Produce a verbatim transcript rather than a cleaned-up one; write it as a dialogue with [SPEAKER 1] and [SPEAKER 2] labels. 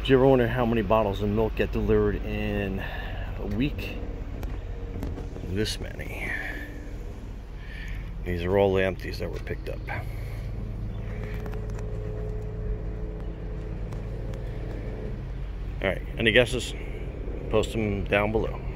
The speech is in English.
[SPEAKER 1] Do you ever wonder how many bottles of milk get delivered in a week? This many. These are all the empties that were picked up. Alright, any guesses? Post them down below.